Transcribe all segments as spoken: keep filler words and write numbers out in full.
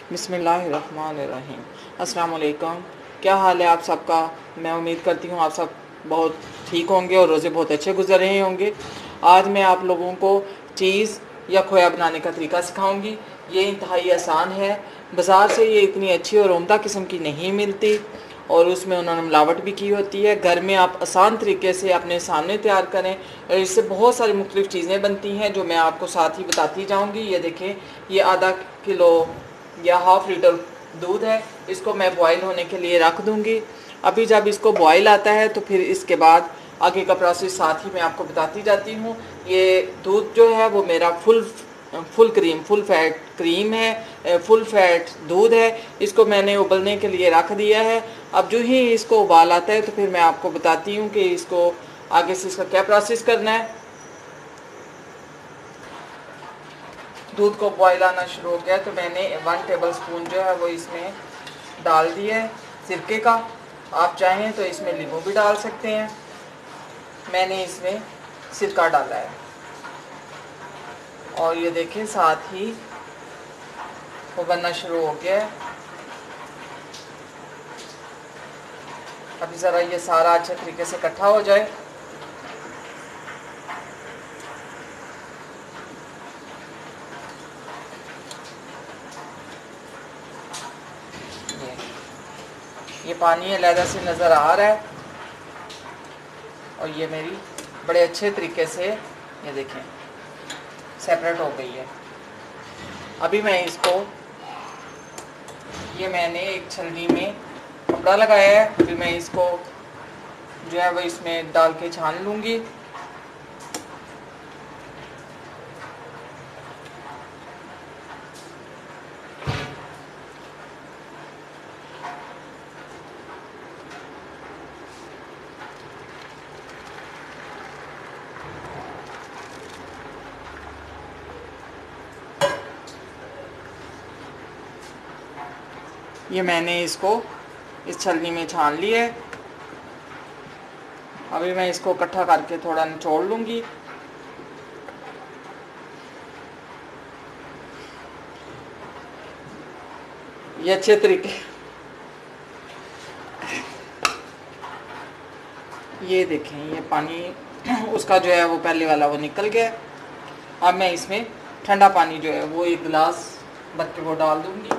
बिस्मिल्लाहिर्रहमानिर्रहीम। अस्सलाम वालेकुम। क्या हाल है आप सबका? मैं उम्मीद करती हूँ आप सब बहुत ठीक होंगे और रोज़े बहुत अच्छे गुजर रहे होंगे। आज मैं आप लोगों को चीज़ या खोया बनाने का तरीका सिखाऊंगी। ये इंतहाई आसान है। बाज़ार से ये इतनी अच्छी और उम्दा किस्म की नहीं मिलती और उसमें उन्होंने मिलावट भी की होती है। घर में आप आसान तरीके से अपने सामने तैयार करें और इससे बहुत सारी मुख्तलिफ़ चीज़ें बनती हैं जो मैं आपको साथ ही बताती जाऊँगी। ये देखें, ये आधा किलो या हाफ़ लीटर दूध है। इसको मैं बॉयल होने के लिए रख दूँगी। अभी जब इसको बॉयल आता है तो फिर इसके बाद आगे का प्रोसेस साथ ही मैं आपको बताती जाती हूँ। ये दूध जो है वो मेरा full full cream full fat cream है, फुल फैट दूध है। इसको मैंने उबलने के लिए रख दिया है। अब जो ही इसको उबाल आता है तो फिर मैं आपको बताती हूँ कि इसको आगे से इसका क्या प्रोसेस करना है। दूध को बॉयल आना शुरू हो गया तो मैंने वन टेबल स्पून जो है वो इसमें डाल दिया है सिरके का। आप चाहें तो इसमें नींबू भी डाल सकते हैं। मैंने इसमें सिरका डाला है और ये देखें साथ ही वो बनना शुरू हो गया है। अभी ज़रा ये सारा अच्छे तरीके से इकट्ठा हो जाए। ये ये पानी अलहदा से नज़र आ रहा है और ये मेरी बड़े अच्छे तरीके से ये देखें सेपरेट हो गई है। अभी मैं इसको ये मैंने एक छलनी में कपड़ा लगाया है। फिर मैं इसको जो है वो इसमें डाल के छान लूँगी। ये मैंने इसको इस छलनी में छान लिया है। अभी मैं इसको इकट्ठा करके थोड़ा निचोड़ लूँगी। ये अच्छे तरीके ये देखें, ये पानी उसका जो है वो पहले वाला वो निकल गया। अब मैं इसमें ठंडा पानी जो है वो एक गिलास भर के वो डाल दूँगी।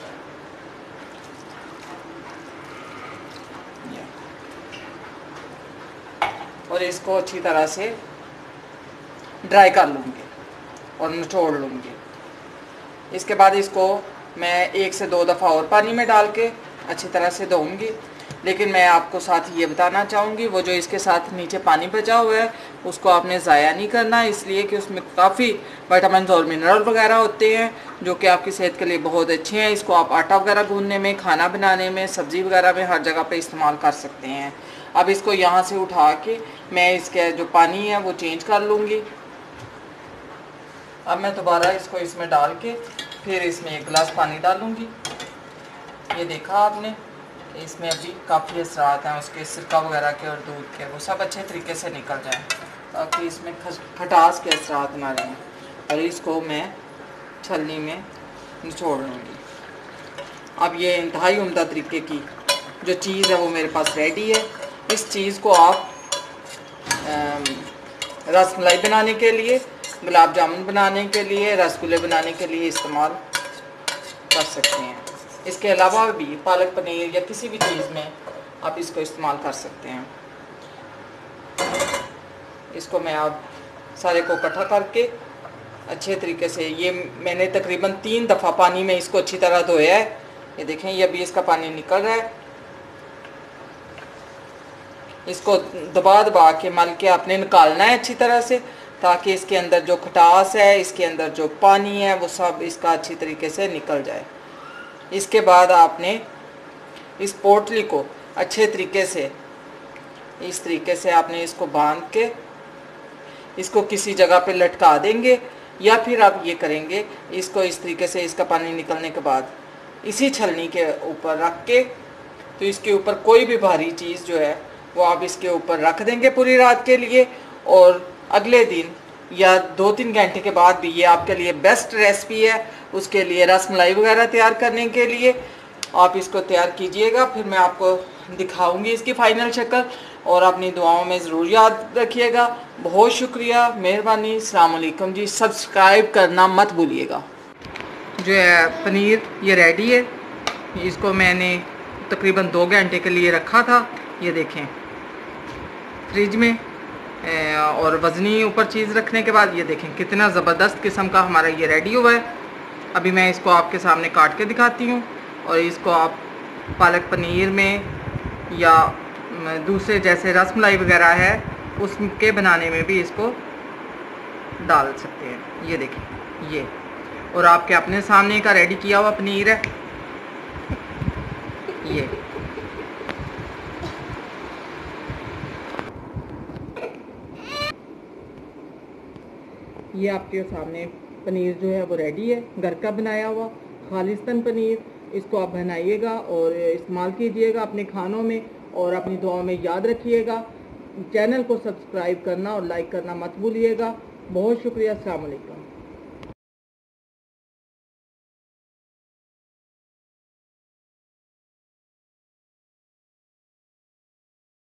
और इसको अच्छी तरह से ड्राई कर लूँगी और निचोड़ लूँगी। इसके बाद इसको मैं एक से दो दफ़ा और पानी में डाल के अच्छी तरह से धोऊँगी। लेकिन मैं आपको साथ ये बताना चाहूँगी वो जो इसके साथ नीचे पानी बचा हुआ है उसको आपने ज़ाया नहीं करना, इसलिए कि उसमें काफ़ी विटामिन और मिनरल वगैरह होते हैं जो कि आपकी सेहत के लिए बहुत अच्छे हैं। इसको आप आटा वगैरह गूंदने में, खाना बनाने में, सब्ज़ी वगैरह में हर जगह पे इस्तेमाल कर सकते हैं। अब इसको यहाँ से उठा के मैं इसके जो पानी है वो चेंज कर लूँगी। अब मैं दोबारा इसको इसमें डाल के फिर इसमें एक गिलास पानी डालूँगी। ये देखा आपने, इसमें अभी काफ़ी असरात हैं उसके सिरका वगैरह के और दूध के, वो सब अच्छे तरीके से निकल जाएं ताकि इसमें खटास के असरात ना रहें। और इसको मैं छलनी में निचोड़ लूँगी। अब ये इंतहाई उम्दा तरीके की जो चीज़ है वो मेरे पास रेडी है। इस चीज़ को आप रसमलाई बनाने के लिए, गुलाब जामुन बनाने के लिए, रसगुल्ले बनाने के लिए इस्तेमाल कर सकते हैं। इसके अलावा भी पालक पनीर या किसी भी चीज़ में आप इसको इस्तेमाल कर सकते हैं। इसको मैं अब सारे को इकट्ठा करके अच्छे तरीके से, ये मैंने तकरीबन तीन दफ़ा पानी में इसको अच्छी तरह धोया है। ये देखें, ये अभी इसका पानी निकल रहा है। इसको दबा दबा के मल के आपने निकालना है अच्छी तरह से ताकि इसके अंदर जो खटास है, इसके अंदर जो पानी है वो सब इसका अच्छी तरीके से निकल जाए। इसके बाद आपने इस पोटली को अच्छे तरीके से इस तरीके से आपने इसको बांध के इसको किसी जगह पे लटका देंगे या फिर आप ये करेंगे, इसको इस तरीके से इसका पानी निकलने के बाद इसी छलनी के ऊपर रख के, तो इसके ऊपर कोई भी भारी चीज़ जो है वो आप इसके ऊपर रख देंगे पूरी रात के लिए। और अगले दिन या दो तीन घंटे के बाद भी ये आपके लिए बेस्ट रेसिपी है। उसके लिए रसमलाई वगैरह तैयार करने के लिए आप इसको तैयार कीजिएगा, फिर मैं आपको दिखाऊंगी इसकी फ़ाइनल शक्ल, और अपनी दुआओं में ज़रूर याद रखिएगा। बहुत शुक्रिया, मेहरबानी, अस्सलाम वालेकुम जी। सब्सक्राइब करना मत भूलिएगा। जो है पनीर ये रेडी है। इसको मैंने तकरीबन दो घंटे के लिए रखा था, ये देखें फ्रिज में, और वज़नी ऊपर चीज़ रखने के बाद ये देखें कितना ज़बरदस्त किस्म का हमारा ये रेडी हुआ है। अभी मैं इसको आपके सामने काट के दिखाती हूँ, और इसको आप पालक पनीर में या दूसरे जैसे रसमलाई वगैरह है उसके बनाने में भी इसको डाल सकते हैं। ये देखें ये, और आपके अपने सामने का रेडी किया हुआ पनीर है ये। ये आपके सामने पनीर जो है वो रेडी है, घर का बनाया हुआ खालिस्तान पनीर। इसको आप बनाइएगा और इस्तेमाल कीजिएगा अपने खानों में, और अपनी दुआओं में याद रखिएगा। चैनल को सब्सक्राइब करना और लाइक करना मत भूलिएगा। बहुत शुक्रिया, अस्सलाम वालेकुम।